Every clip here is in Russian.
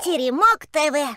Теремок ТВ.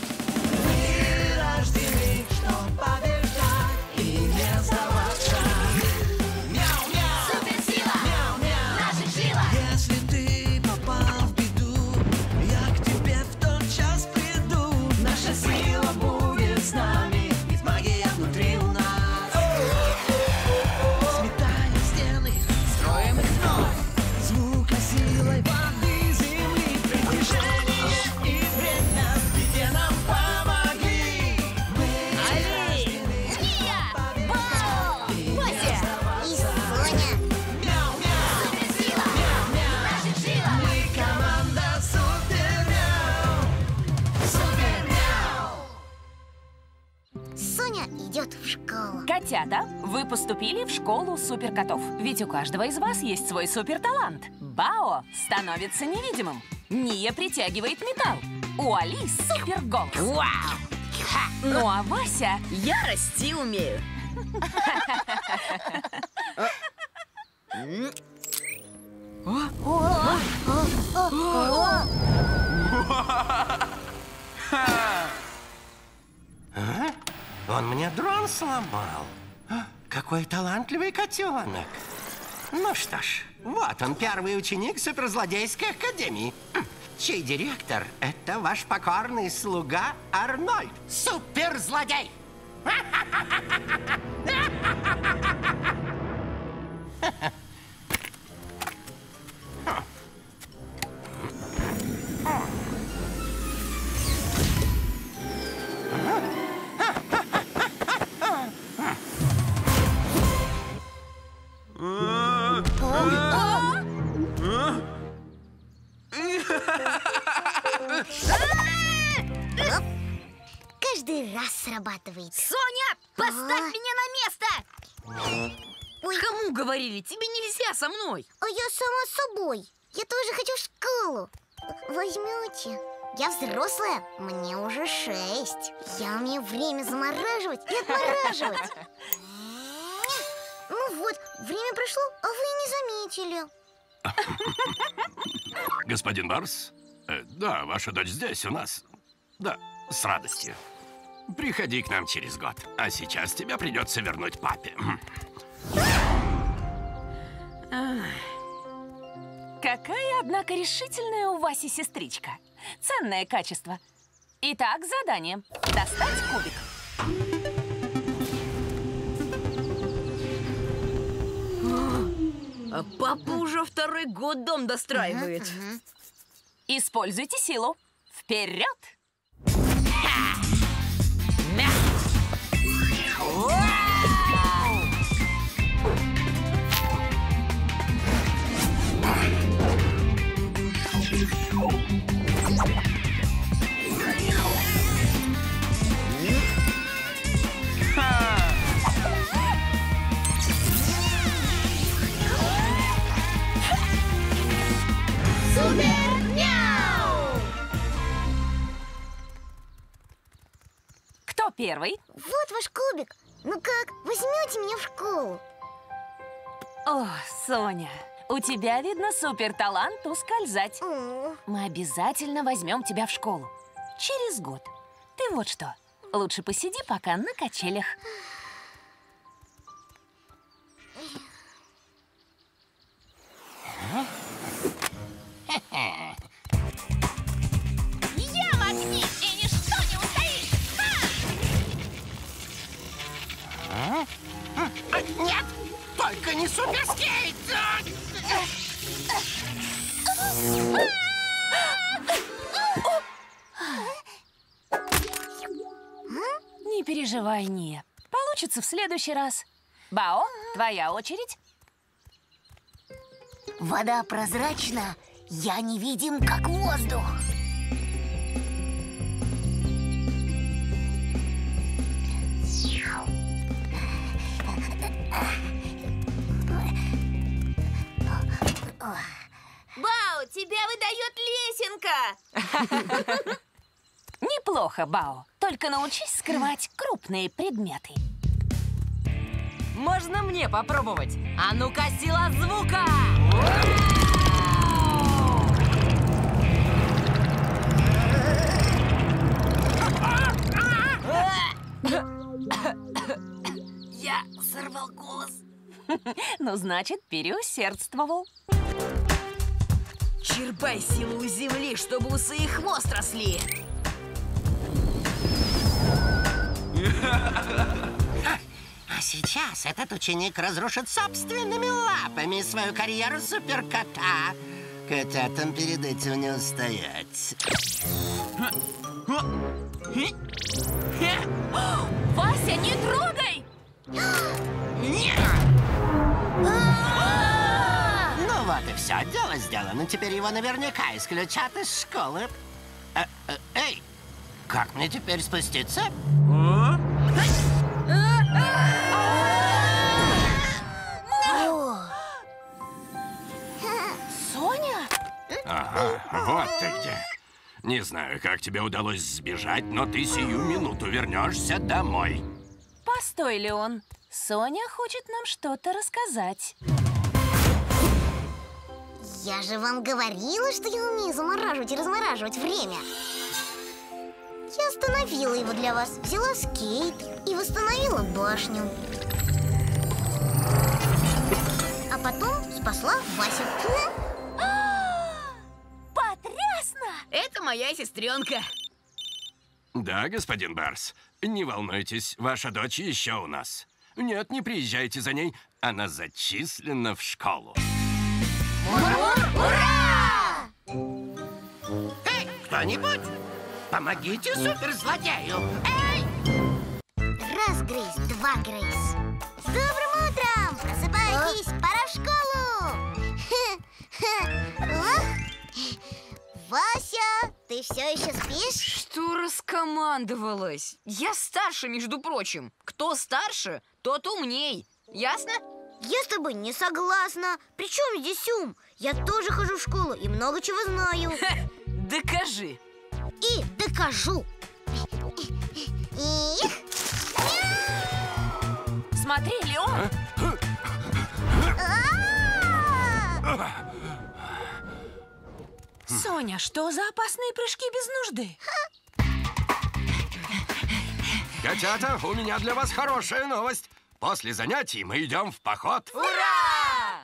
Соня идет в школу. Котята, вы поступили в школу суперкотов. Ведь у каждого из вас есть свой суперталант. Бао становится невидимым. Ния притягивает металл. У Али суперголос. Вау! Ну а Вася... Я расти умею. Он мне дрон сломал. Какой талантливый котенок. Ну что ж, вот он, первый ученик суперзлодейской академии, чей директор — это ваш покорный слуга Арнольд. Суперзлодей! Каждый раз срабатывает. Соня, поставь меня на место! Кому говорили? Тебе нельзя со мной. А я сама собой. Я тоже хочу в школу. Возьмете? Я взрослая, мне уже 6. Я умею время замораживать и отмораживать. Ну вот, время прошло, а вы и не заметили. Господин Барс? Да, ваша дочь здесь у нас. Да, с радостью. Приходи к нам через год. А сейчас тебя придется вернуть папе. Какая, однако, решительная у Васи сестричка. Ценное качество. Итак, задание. Достать кубик. А папа уже второй год дом достраивает. Используйте силу. Вперед! Кто первый? Вот ваш кубик. Ну как, возьмете меня в школу? О, Соня, у тебя, видно, суперталант ускользать. Мы обязательно возьмем тебя в школу. Через год. Ты вот что, лучше посиди пока на качелях. Я в огне, и ничто не устоит! Нет, только не суперскейт! Не переживай, Ния. Получится в следующий раз. Бао, твоя очередь. Вода прозрачна, я невидим, как воздух. Бау, тебя выдает лесенка! Неплохо, Бао. Только научись скрывать крупные предметы. Можно мне попробовать? А ну-ка, сила звука! ну, значит, переусердствовал. Черпай силу у земли, чтобы усы и хвост росли. А сейчас этот ученик разрушит собственными лапами свою карьеру суперкота. Котятам перед этим не устоять. Вася, не трогай! Ну вот и все, дело сделано. Теперь его наверняка исключат из школы. Эй, как мне теперь спуститься? Соня? Ага, вот ты где. Не знаю, как тебе удалось сбежать, но ты сию минуту вернешься домой. Постой, Леон. Соня хочет нам что-то рассказать. Я же вам говорила, что я умею замораживать и размораживать время. Я остановила его для вас, взяла скейт и восстановила башню. А потом спасла Васю. Потрясно! Это моя сестренка. Да, господин Барс, не волнуйтесь, ваша дочь еще у нас. Нет, не приезжайте за ней, она зачислена в школу. Ура! Эй, кто-нибудь, помогите суперзлодею! Эй! Раз, Грейс, два, Грейс. С добрым утром! Просыпайтесь, пора в школу! Вася, ты все еще спишь? Что раскомандовалась? Я старше, между прочим. Кто старше, тот умней. Ясно? Я с тобой не согласна. Причем здесь ум? Я тоже хожу в школу и много чего знаю. Докажи. И докажу. Смотри, Леон! Соня, что за опасные прыжки без нужды? Котята, у меня для вас хорошая новость. После занятий мы идем в поход. Ура!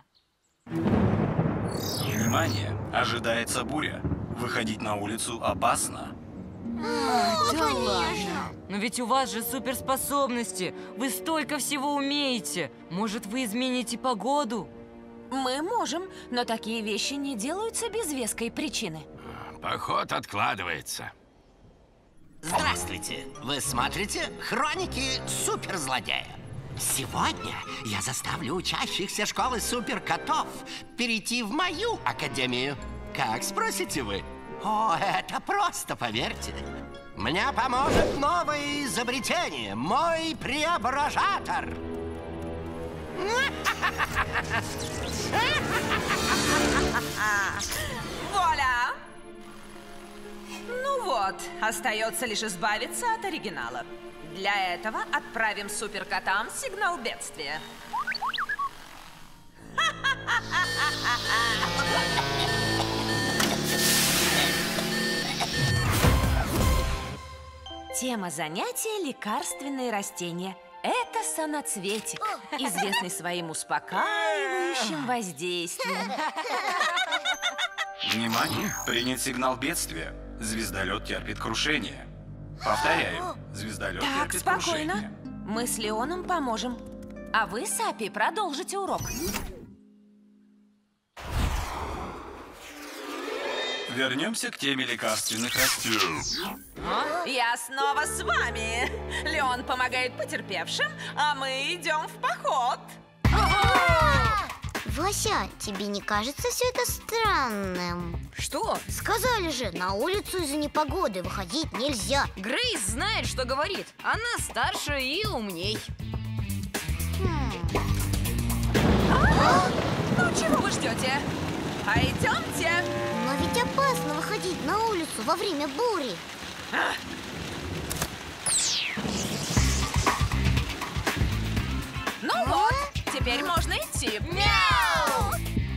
Внимание! Ожидается буря. Выходить на улицу опасно. Да ладно. Но ведь у вас же суперспособности. Вы столько всего умеете. Может, вы измените погоду? Мы можем, но такие вещи не делаются без веской причины. Поход откладывается. Здравствуйте! Вы смотрите «Хроники суперзлодея». Сегодня я заставлю учащихся школы суперкотов перейти в мою академию. Как, спросите вы? О, это просто, поверьте. Мне поможет новое изобретение, мой преображатор. Вуаля! Ну вот, остается лишь избавиться от оригинала. Для этого отправим суперкотам сигнал бедствия. Тема занятия – лекарственные растения. Это самоцветик, известный своим успокаивающим воздействием. Внимание! Принят сигнал бедствия. Звездолет терпит крушение. Повторяю, звездолет Так, терпит спокойно. крушение. Мы с Леоном поможем. А вы, Сапи, продолжите урок. Вернемся к теме лекарственных растений. Я снова с вами. Леон помогает потерпевшим, а мы идем в поход. Вася, тебе не кажется все это странным? Что? Сказали же, на улицу из-за непогоды выходить нельзя. Грейс знает, что говорит. Она старше и умней. Ну, чего вы ждете? Пойдемте. Но ведь опасно выходить на улицу во время бури. Ну вот, теперь можно идти. Мяу!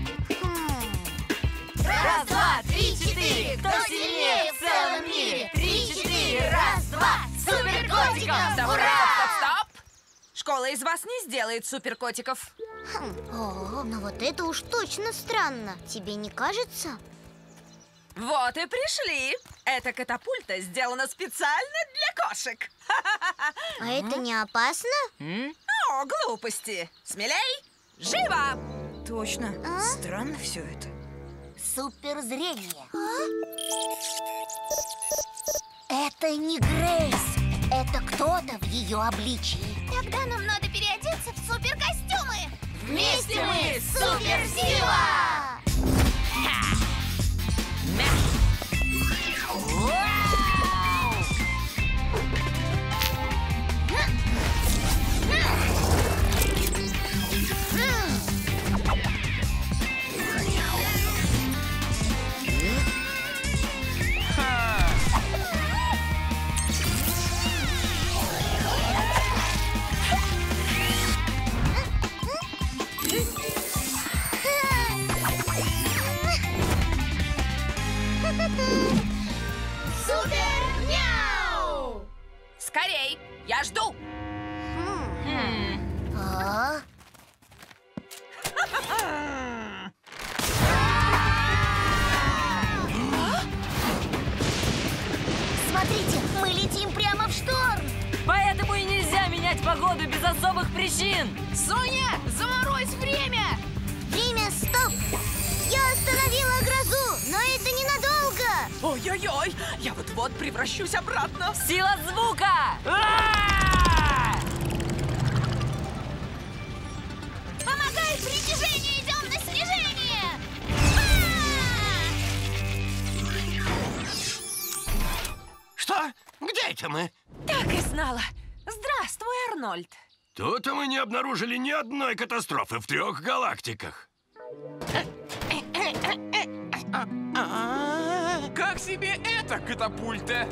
Раз, два, три, четыре. Кто сильнее в целом мире? 3, 4, раз, два. Суперкотиков! Стоп, Ура! стоп, стоп, стоп! Школа из вас не сделает суперкотиков. Но вот это уж точно странно. Тебе не кажется? Вот и пришли. Эта катапульта сделана специально для кошек. А это не опасно? О, глупости. Смелей, живо! Точно. Странно все это. Суперзрение. Это не Грейс. Это кто-то в ее обличии. Тогда нам надо переодеться в суперкостюмы. Вместе мы суперсила! Супер-няу! Скорей, я жду. Смотрите, мы летим прямо в шторм. Поэтому и нельзя менять погоду без особых причин. Соня, заморозь время! Время, стоп! Я остановила грозу, но это ненадолго. Ой-ой-ой, я вот-вот превращусь обратно. Сила звука! Помогай, притяжение, идем на снижение! Что? Где это мы? Так и знала. Здравствуй, Арнольд. Тут мы не обнаружили ни одной катастрофы в 3 галактиках. Как себе эта катапульта?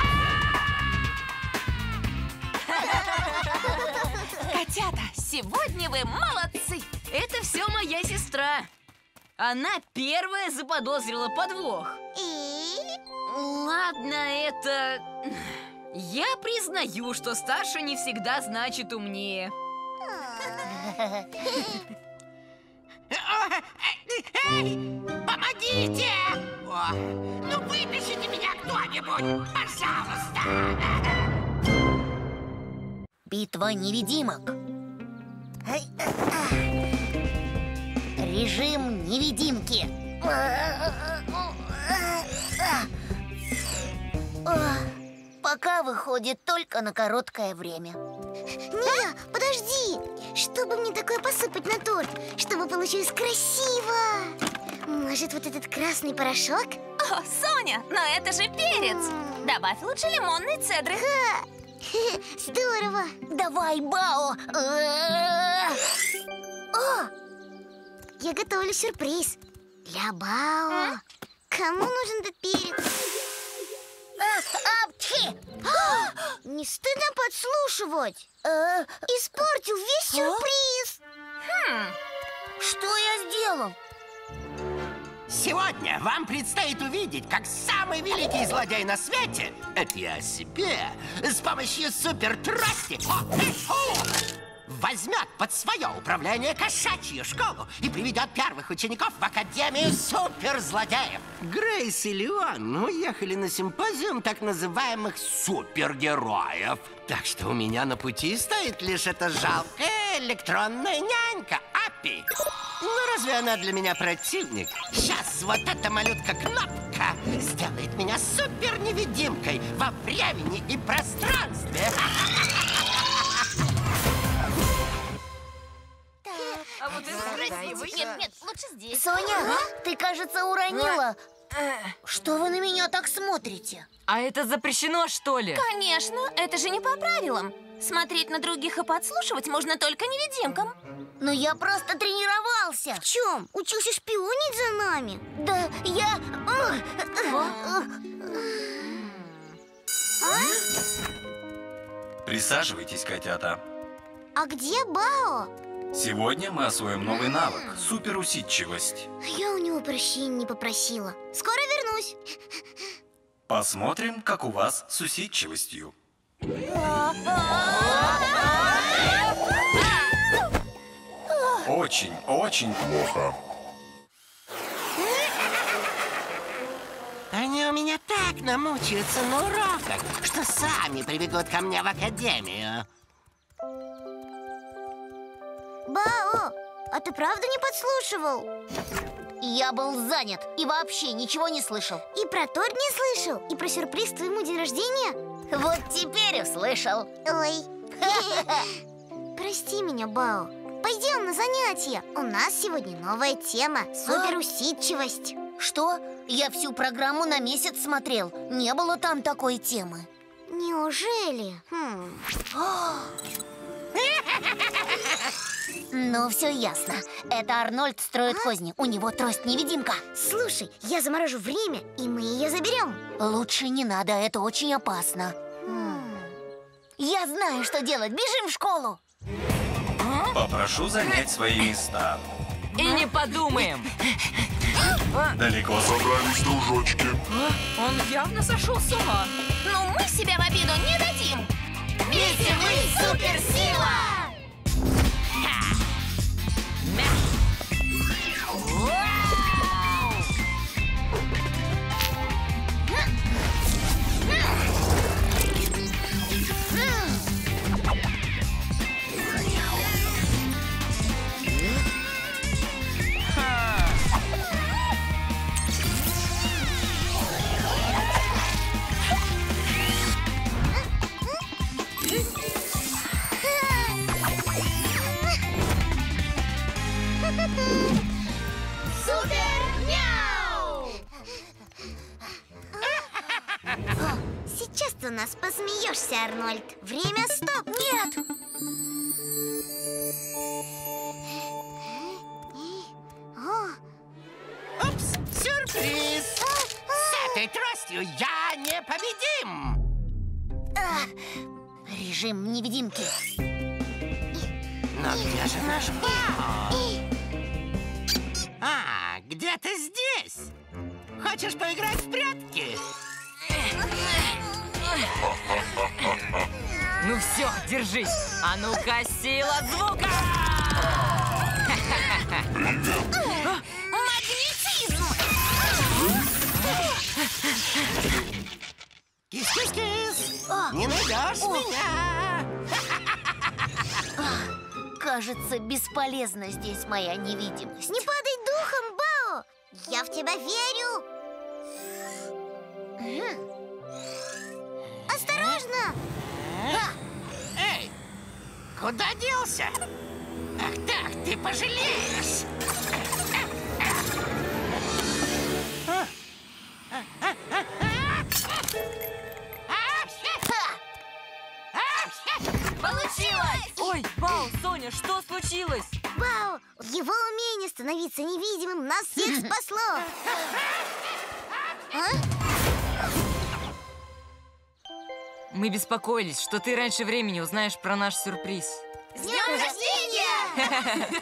Котята, сегодня вы молодцы. Это все моя сестра. Она первая заподозрила подвох. И? Ладно, это... Я признаю, что старше не всегда значит умнее. Эй, помогите! Ну выпишите меня кто-нибудь, пожалуйста! Битва невидимок. Режим невидимки. Пока выходит только на короткое время. Не, подожди! Чтобы мне такое посыпать на торт, чтобы получилось красиво! Может, вот этот красный порошок? О, Соня, но это же перец. Добавь лучше лимонной цедры. Здорово! Давай, Бао! О! Я готовлю сюрприз для Бао. Кому нужен этот перец? Не стыдно подслушивать? Испортил весь сюрприз. Что я сделал? Сегодня вам предстоит увидеть, как самый великий злодей на свете, это я о себе, с помощью супертрости возьмет под свое управление кошачью школу и приведет первых учеников в Академию суперзлодеев. Грейс и Леон уехали на симпозиум так называемых супергероев. Так что у меня на пути стоит лишь эта жалкая электронная нянька Аппи. Ну, разве она для меня противник? Сейчас вот эта малютка-кнопка сделает меня супер-невидимкой во времени и пространстве. А вот это красивый. Нет, лучше здесь. Соня, ты, кажется, уронила. Что вы на меня так смотрите? А это запрещено, что ли? Конечно, это же не по правилам. Смотреть на других и подслушивать можно только невидимкам. Но я просто тренировался. В чем? Учился шпионить за нами? Да, я... Присаживайтесь, котята. А где Бао? Сегодня мы освоим новый навык – суперусидчивость. Я у него прощения не попросила. Скоро вернусь. Посмотрим, как у вас с усидчивостью. очень плохо. Они у меня так намучаются на уроках, что сами прибегут ко мне в академию. Бао, а ты правда не подслушивал? Я был занят и вообще ничего не слышал. И про торт не слышал? И про сюрприз к твоему день рождения? Вот теперь услышал. Ой. Прости меня, Бао. Пойдем на занятия. У нас сегодня новая тема – суперусидчивость. Что? Я всю программу на месяц смотрел. Не было там такой темы. Неужели? Ну, все ясно. Это Арнольд строит козни. У него трость-невидимка. Слушай, я заморожу время, и мы ее заберем. Лучше не надо, это очень опасно. Я знаю, что делать. Бежим в школу. Попрошу занять свои места. И не подумаем. Далеко собрались, дружочки. Он явно сошел с ума. Но мы себя в обиду не дадим. Вместе мы суперсила! Сейчас ты у нас посмеешься, Арнольд. Время стоп. Нет! Упс, сюрприз! С этой тростью я непобедим! Режим невидимки. Но где же наш Бао? А, где-то здесь! Хочешь поиграть в прятки? Ну все, держись. А ну-ка, сила звука! Магнетизм! Кис-кис-кис! Не найдешь меня! Кажется, бесполезна здесь моя невидимость. Не падай духом, Бао! Я в тебя верю! Осторожно! Эй, куда делся? Ах так, ты пожалеешь! Получилось! Ой, Бао, Соня, что случилось? Бао, его умение становиться невидимым нас всех спасло! Мы беспокоились, что ты раньше времени узнаешь про наш сюрприз. С днем рождения!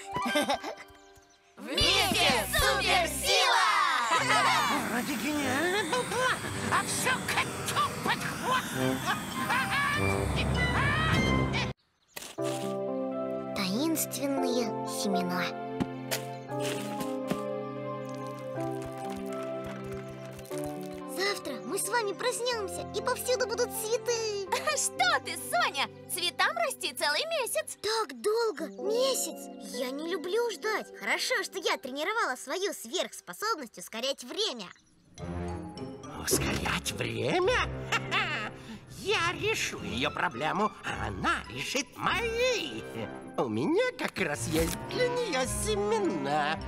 Вместе суперсила! Вроде гениальный был план, а все коту под хвост. Таинственные семена. Завтра мы с вами проснемся, и повсюду будут цветы. Что ты, Соня? Цветам расти целый месяц. Так долго, месяц. Я не люблю ждать. Хорошо, что я тренировала свою сверхспособность ускорять время. Ускорять время? Ха-ха! Я решу ее проблему, а она решит мои. У меня как раз есть для нее семена.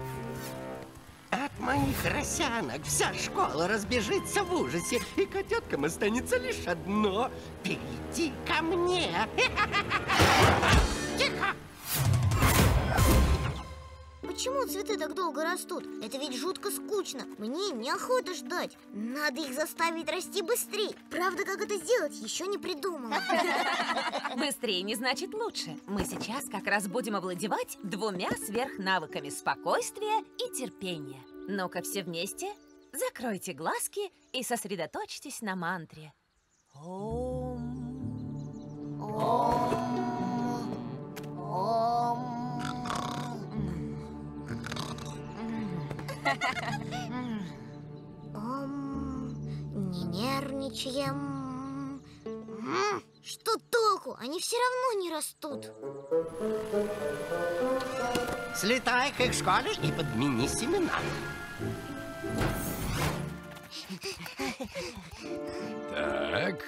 От моих росянок вся школа разбежится в ужасе, и котяткам останется лишь одно — перейти ко мне. Тихо! Почему цветы так долго растут? Это ведь жутко скучно. Мне неохота ждать. Надо их заставить расти быстрее. Правда, как это сделать, еще не придумала. Быстрее не значит лучше. Мы сейчас как раз будем овладевать двумя сверхнавыками спокойствия и терпения. Ну-ка все вместе, закройте глазки и сосредоточьтесь на мантре. Ом. Ом. Не нервничаем. Что толку? Они все равно не растут. Слетай к их школе и подмени семена. Так.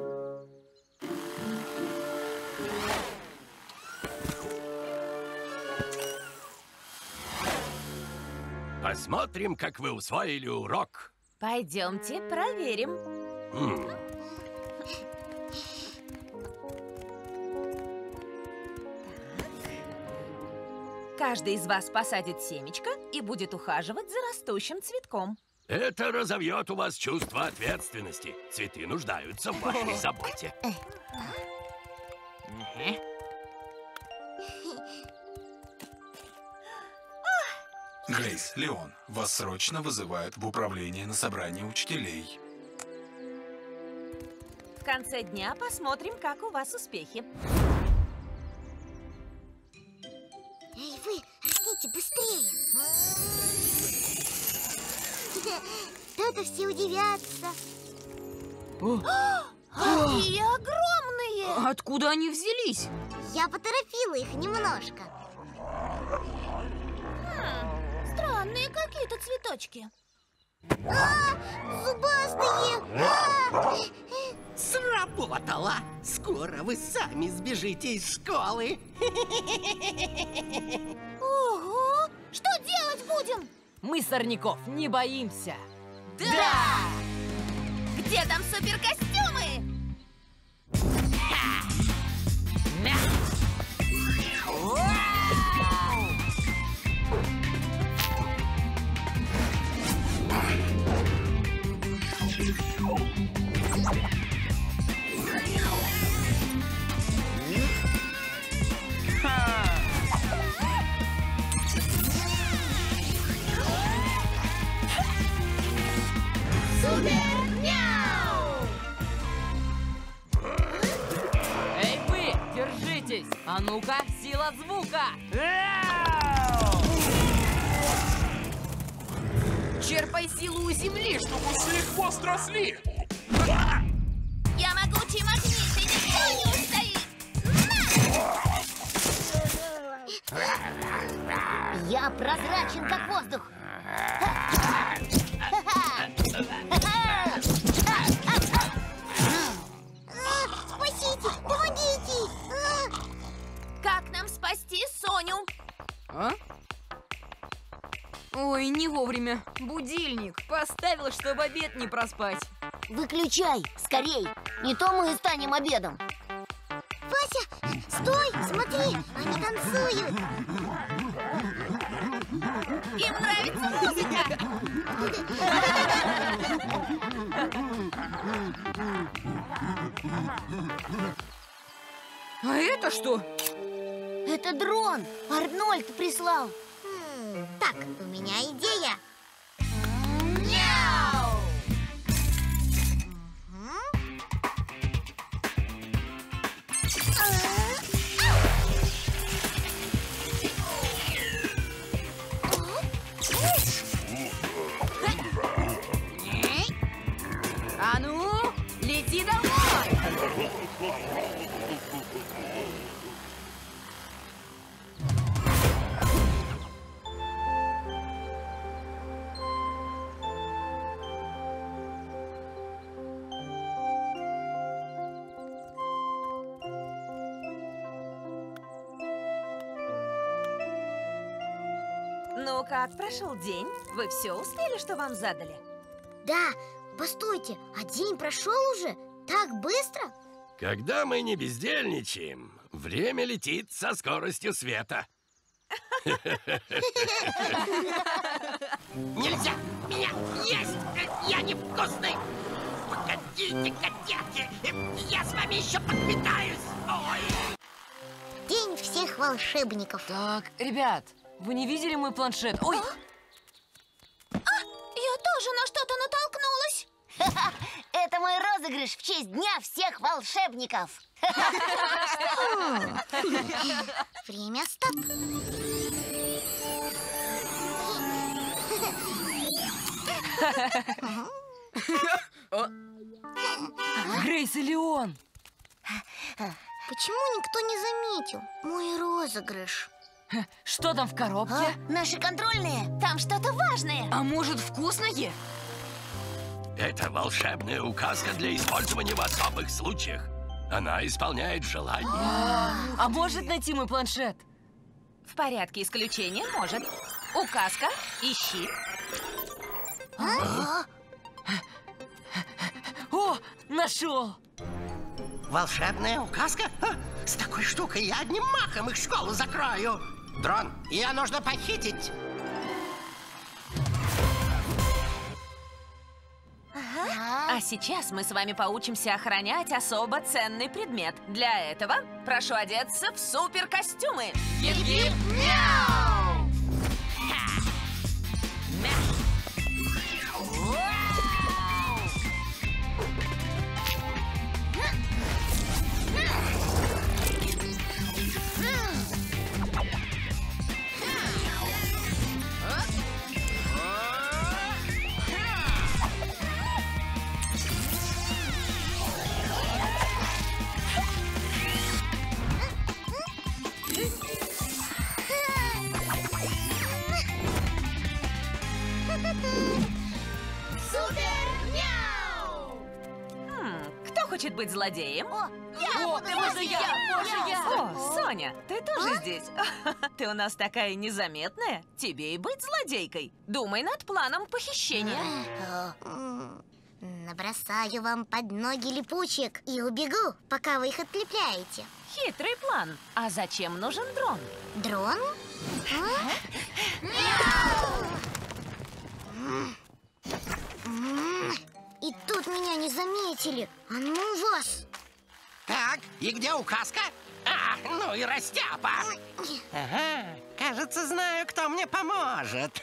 Посмотрим, как вы усвоили урок. Пойдемте проверим. Каждый из вас посадит семечко и будет ухаживать за растущим цветком. Это разовьет у вас чувство ответственности. Цветы нуждаются в вашей заботе. Грейс, Леон, вас срочно вызывают в управление на собрание учителей. В конце дня посмотрим, как у вас успехи. Эй, вы, растите быстрее. То-то все удивятся. Какие огромные! Откуда они взялись? Я поторопила их немножко. Странные какие-то цветочки. Зубастые! Сработало! Скоро вы сами сбежите из школы. Ого! Что делать будем? Мы сорняков не боимся. Да! Где там суперкостюмы? Эй, вы, держитесь! А ну-ка, сила звука! Черпай силу у земли, Чтобы усы и хвост росли! я могучий магнит, и никто не устоит! Я прозрачен, как воздух. Спасите, помогите! Как нам спасти Соню? Ой, не вовремя. Будильник поставила, чтобы обед не проспать. Выключай, скорей. Не то мы станем обедом. Вася, стой, смотри, они танцуют. Им нравится музыка! А это что? Это дрон. Арнольд прислал. Так, у меня идея. А ну, лети домой! Ну, как прошел день? Вы все успели, что вам задали? Да, постойте, а день прошел уже? Так быстро? Когда мы не бездельничаем, время летит со скоростью света. Нельзя меня есть! Я невкусный! Погодите, котятки! Я с вами еще подпитаюсь! Ой! День всех волшебников. Так, ребят, вы не видели мой планшет? Ой! Я тоже на что-то натолкнулась. Это мой розыгрыш в честь Дня всех волшебников. Время стоп. Грейс и Леон! Почему никто не заметил мой розыгрыш? Что там в коробке? Наши контрольные, там что-то важное. А может, вкусное? Это волшебная указка для использования в особых случаях. Она исполняет желание. А может найти мой планшет? В порядке исключения может. Указка, ищи. О, нашел! Волшебная указка? Ха, с такой штукой я одним махом их школу закрою. Дрон, ее нужно похитить. А сейчас мы с вами поучимся охранять особо ценный предмет. Для этого прошу одеться в суперкостюмы. Кто хочет быть злодеем? Можно я? О, Соня, ты тоже здесь? Ты у нас такая незаметная. Тебе и быть злодейкой. Думай над планом похищения. Набросаю вам под ноги липучек и убегу, пока вы их отлепляете. Хитрый план. А зачем нужен дрон? Дрон? И тут меня не заметили. А ну вас! Так, и где указка? А, ну и растяпа. Ага, кажется, знаю, кто мне поможет.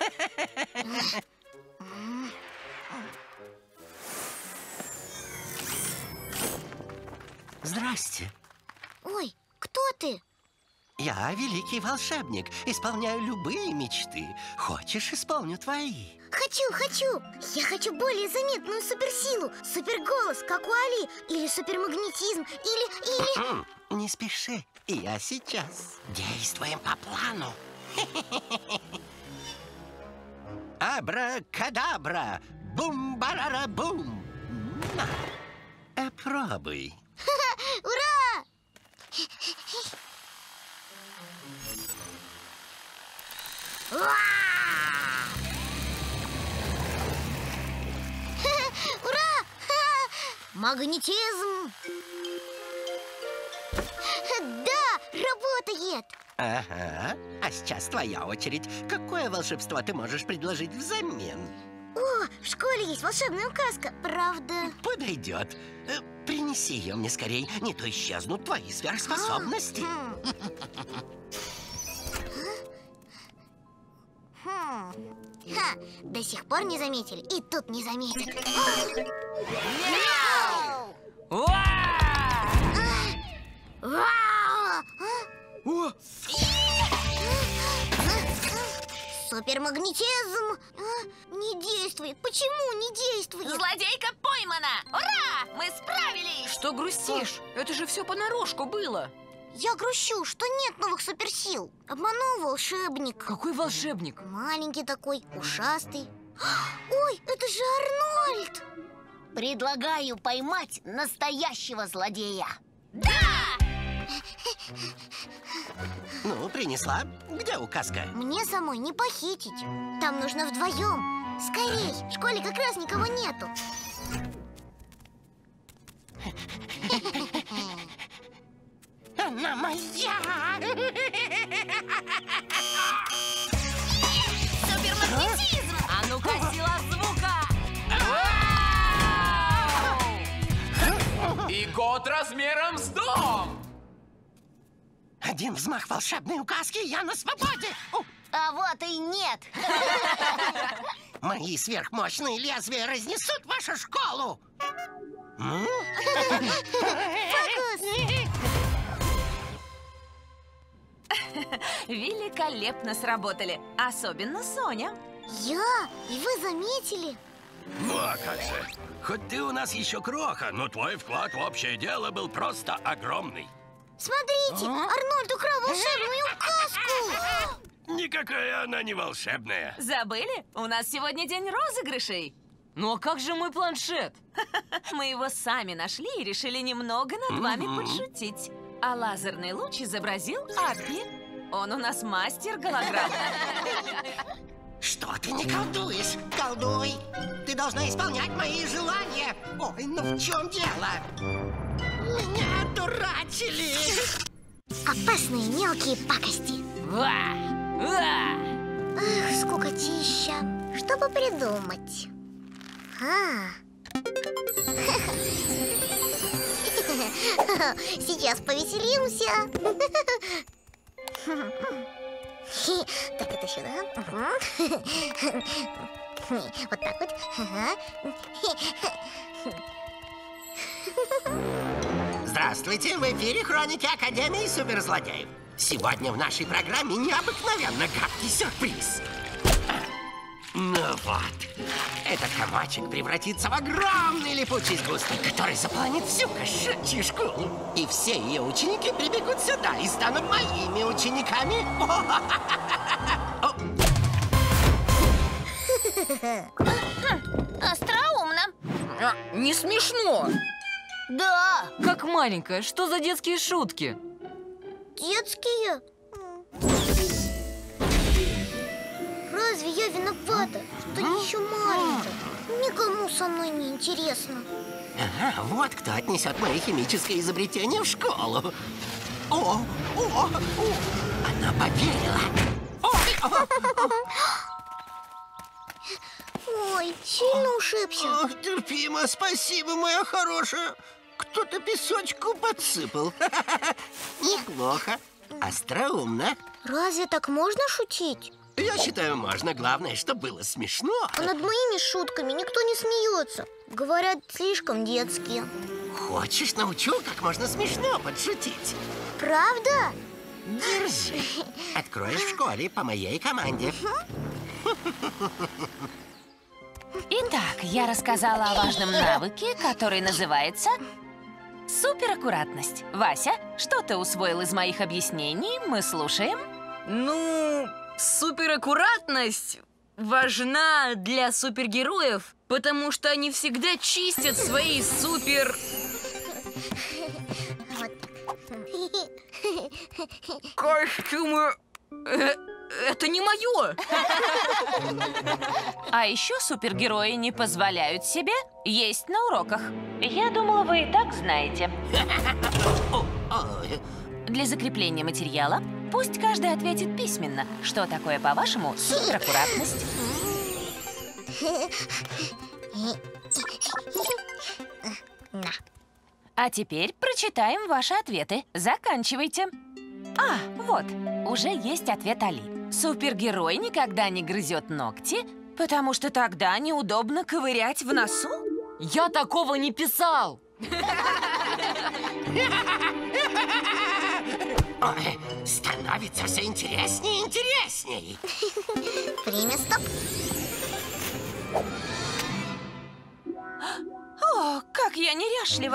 Здрасте. Ой, кто ты? Я великий волшебник, исполняю любые мечты. Хочешь, исполню твои? Хочу! Я хочу более заметную суперсилу, суперголос, как у Али, или супермагнетизм, или... Не спеши, я сейчас. Действуем по плану. Абракадабра, бум-барара-бум. Пробуй. Ура! Ура! Магнетизм! Да, работает! Ага, а сейчас твоя очередь. Какое волшебство ты можешь предложить взамен? О, в школе есть волшебная указка, правда? Подойдет. Принеси ее мне скорей, не то исчезнут твои сверхспособности. До сих пор не заметили, и тут не заметят. Супермагнетизм! Не действует. Почему не действует? Злодейка поймана! Ура! Мы справились! Что грустишь? Это же все понарошку было. Я грущу, что нет новых суперсил. Обманул волшебник. Какой волшебник? Маленький такой, ушастый. Ой, это же Арнольд! Предлагаю поймать настоящего злодея. Ну, принесла. Где указка? Мне самой не похитить. Там нужно вдвоем. Скорей, в школе как раз никого нету. Она моя! Супермагнетизм! А ну-ка, сила звука! И год размером с дом! Один взмах волшебной указки, и я на свободе! А вот и нет. Мои сверхмощные лезвия разнесут вашу школу! Великолепно сработали. Особенно Соня. Я? И вы заметили? Ну а как же? Хоть ты у нас еще кроха, но твой вклад в общее дело был просто огромный. Смотрите, Арнольд украл волшебную каску. Никакая она не волшебная. Забыли? У нас сегодня день розыгрышей. Ну а как же мой планшет? Мы его сами нашли и решили немного над вами подшутить. А лазерный луч изобразил Аппи. Он у нас мастер голограмм. Что ты не колдуешь? Колдуй! Ты должна исполнять мои желания. Ой, ну в чем дело? Меня дурачили! Опасные мелкие пакости. Ах, скукотища. Что бы придумать? Сейчас повеселимся. Так, это сюда. Вот так вот. Здравствуйте, в эфире Хроники Академии Суперзлодеев. Сегодня в нашей программе необыкновенно гадкий сюрприз. Ну вот, этот комочек превратится в огромный липучий сгусток, который заполонит всю кошачью школу. И все ее ученики прибегут сюда и станут моими учениками. Остроумно. Не смешно. Да. Как маленькая, что за детские шутки? Детские? Разве я виновата, что еще маленькая? Никому со мной не интересно. Ага, вот кто отнесет мое химическое изобретение в школу. Она поверила. Ой, сильно ушибся. Ох, терпимо, спасибо, моя хорошая. Кто-то песочку подсыпал. Неплохо. Остроумно. Разве так можно шутить? Я считаю, можно. Главное, чтобы было смешно. А над моими шутками никто не смеется. Говорят, слишком детские. Хочешь, научу, как можно смешно подшутить? Правда? Держи. Откроешь в школе по моей команде. Итак, я рассказала о важном навыке, который называется супераккуратность. Вася, что ты усвоил из моих объяснений? Мы слушаем. Ну, супераккуратность важна для супергероев, потому что они всегда чистят свои супер... костюмы. Это не мое. А еще супергерои не позволяют себе есть на уроках. Я думала, вы и так знаете. Для закрепления материала пусть каждый ответит письменно. Что такое, по-вашему, супераккуратность? А теперь прочитаем ваши ответы. Заканчивайте. А, вот, уже есть ответ Али. Супергерой никогда не грызет ногти, потому что тогда неудобно ковырять в носу. Я такого не писал! Ой, становится все интереснее и интересней. Время стоп. О, как я неряшлива!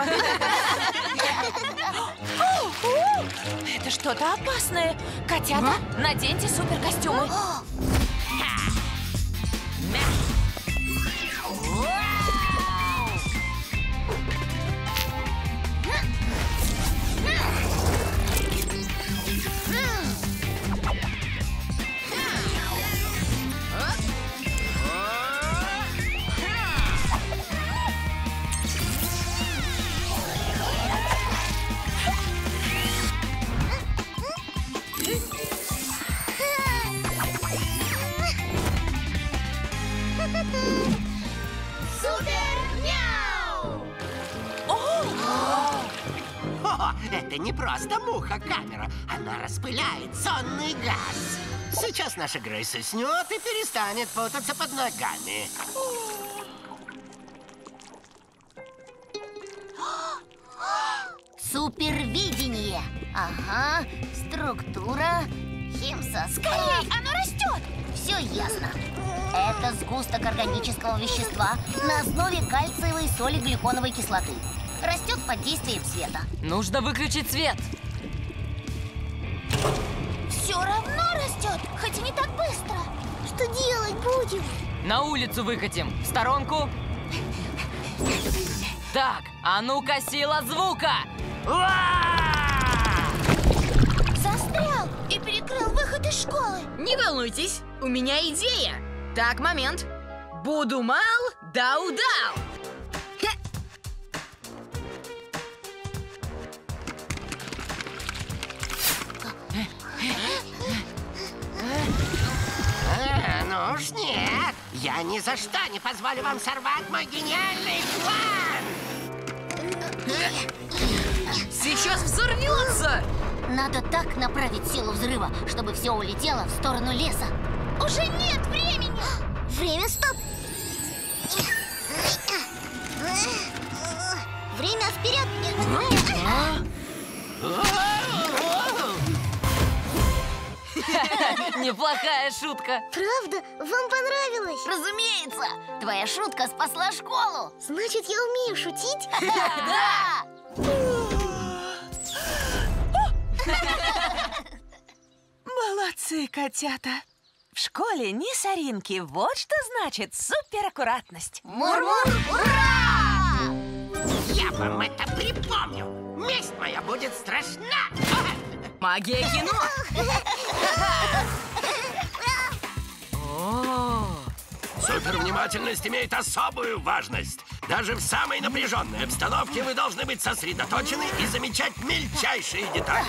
Это что-то опасное. Котята, наденьте суперкостюмы. Это не просто муха-камера. Она распыляет сонный газ. Сейчас наша Грейс уснет и перестанет путаться под ногами. Супервидение. Ага, структура, Химса, Скорей, оно растет! Все ясно. Это сгусток органического вещества на основе кальциевой соли глюконовой кислоты. Растет под действием света. Нужно выключить свет. Все равно растет, хоть и не так быстро. что делать будем? На улицу выкатим. В сторонку. Так, а ну-ка, сила звука! Застрял и перекрыл выход из школы. Не волнуйтесь, у меня идея. Так, момент. Буду мал, дау-дау. Ну уж нет. Я ни за что не позволю вам сорвать мой гениальный план. Сейчас взорвется. Надо так направить силу взрыва, чтобы все улетело в сторону леса. Уже нет времени! Время, стоп! Время вперед! Неплохая шутка. Правда? Вам понравилось? Разумеется! Твоя шутка спасла школу! Значит, я умею шутить? Да! Молодцы, котята. В школе не соринки. Вот что значит супераккуратность. Мур-мур! Ура! Я вам это припомню. Месть моя будет страшна. Магия кино. Супервнимательность имеет особую важность. Даже в самой напряженной обстановке вы должны быть сосредоточены и замечать мельчайшие детали.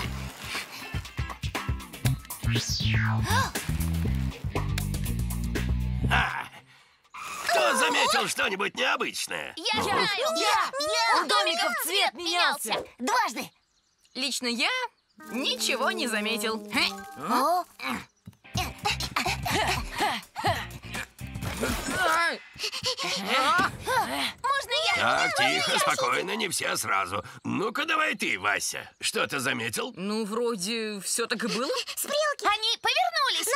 Кто заметил что-нибудь необычное? Я знаю! Я! У домиков цвет менялся. Дважды! Лично я ничего не заметил. О, можно я? Так, тихо, спокойно, не все сразу. Ну-ка, давай ты, Вася. Что ты заметил? Ну, вроде все так и было. Стрелки! Они повернулись!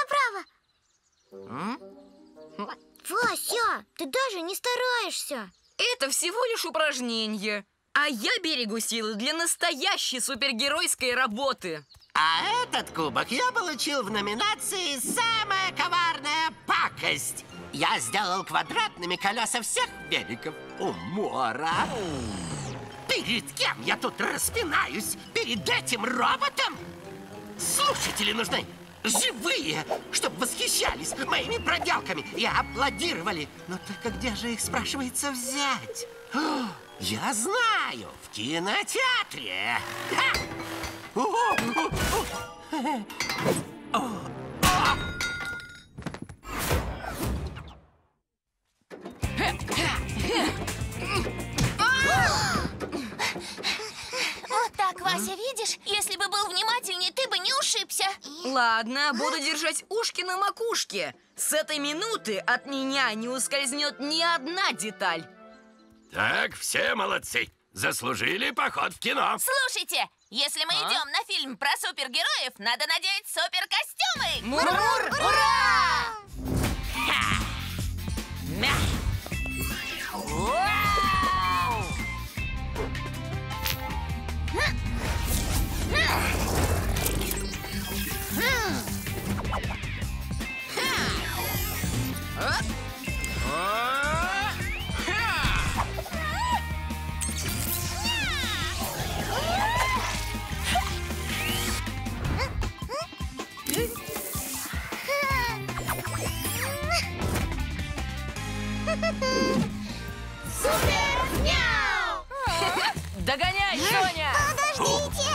Направо! Вася, ты даже не стараешься. Это всего лишь упражнение. А я берегу силы для настоящей супергеройской работы. А этот кубок я получил в номинации «Самая коварная пакость». Я сделал квадратными колеса всех великов умора. Перед кем я тут распинаюсь? Перед этим роботом? Слушатели нужны живые, чтобы восхищались моими проделками и аплодировали. Но только где же их, спрашивается, взять? О, я знаю, в кинотеатре. Ха! Вот так, Вася, видишь? Если бы был внимательнее, ты бы не ушибся. Ладно, буду держать ушки на макушке. С этой минуты от меня не ускользнет ни одна деталь. Так, все молодцы. Заслужили поход в кино. Слушайте, если мы идем на фильм про супергероев, надо надеть суперкостюмы! Мур-мур! Ура! Супер-няу! Догоняй, Соня! Подождите!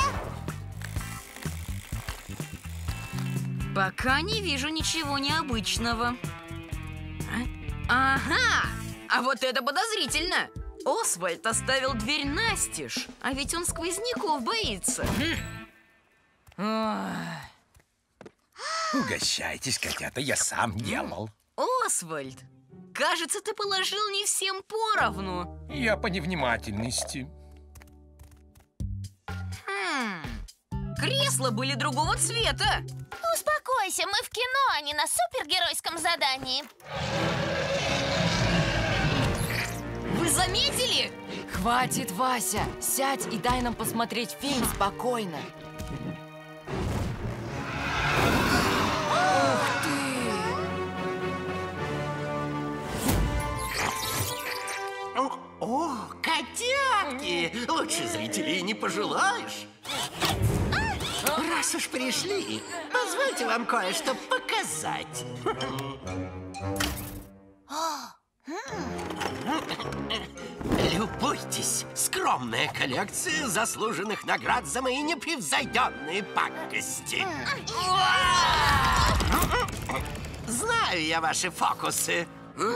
Пока не вижу ничего необычного. Ага! А вот это подозрительно! Освальд оставил дверь настежь, а ведь он сквозняков боится. Угощайтесь, котята, я сам делал. Освальд, кажется, ты положил не всем поровну. Я по невнимательности. Кресла были другого цвета. Успокойся. бойся, мы в кино, а не на супергеройском задании. Вы заметили? Хватит, Вася! Сядь и дай нам посмотреть фильм спокойно. О, котятки! Лучше зрителей не пожелаешь. Раз уж пришли, позвольте вам кое-что показать. Любуйтесь, скромная коллекция заслуженных наград за мои непревзойденные пакости. Знаю я ваши фокусы.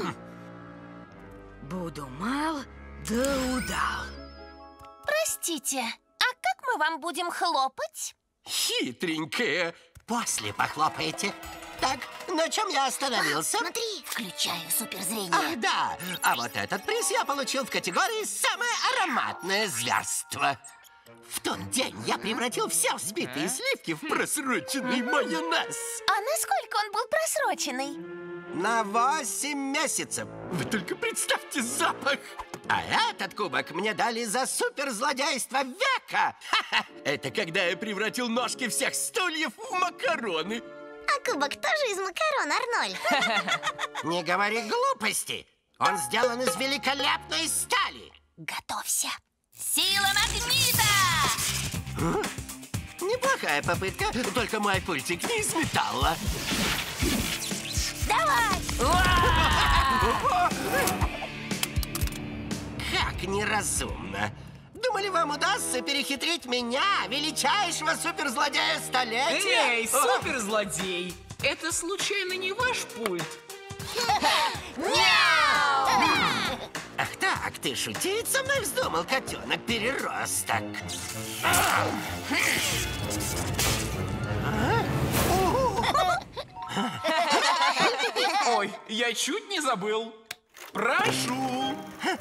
Буду мал, да удал. Простите, а как мы вам будем хлопать? Хитренькая. После похлопаете. Так, на чем я остановился? Смотри, Включаю суперзрение. Ах, да. А вот этот приз я получил в категории «Самое ароматное зверство». В тот день я превратил все взбитые сливки в просроченный майонез. А насколько он был просроченный? На 8 месяцев. Вы только представьте запах. А этот кубок мне дали за суперзлодейство века. Ха-ха. Это когда я превратил ножки всех стульев в макароны. а кубок тоже из макарон, Арнольд. Не говори глупости. Он сделан из великолепной стали. Готовься. Сила магнита! Неплохая попытка, только мой пультик не из металла. Давай! Как неразумно. Думали, вам удастся перехитрить меня, величайшего суперзлодея столетия? Эй, суперзлодей! Это случайно не ваш пульт? Ах так, ты шутить со мной вздумал, котенок-переросток. Ой, я чуть не забыл. Прошу.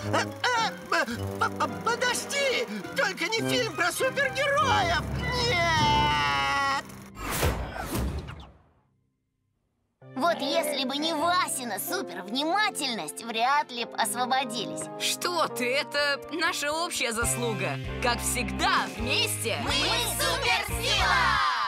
Подожди! Только не фильм про супергероев! Нет! Вот если бы не Васина супервнимательность, вряд ли б освободились. Что ты, это наша общая заслуга. Как всегда, вместе. Мы суперсила!